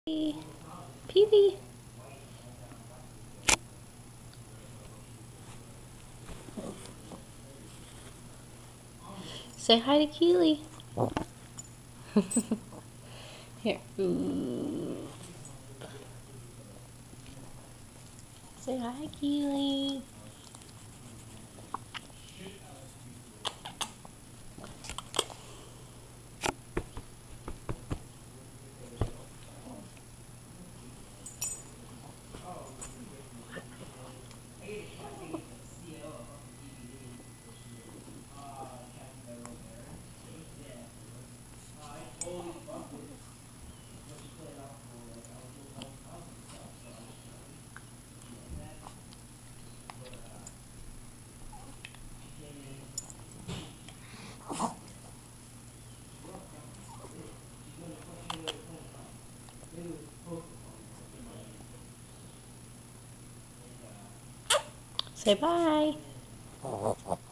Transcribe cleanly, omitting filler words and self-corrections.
Peewee. Say hi to Keely. Here. Ooh. Say hi, Keely. Say bye.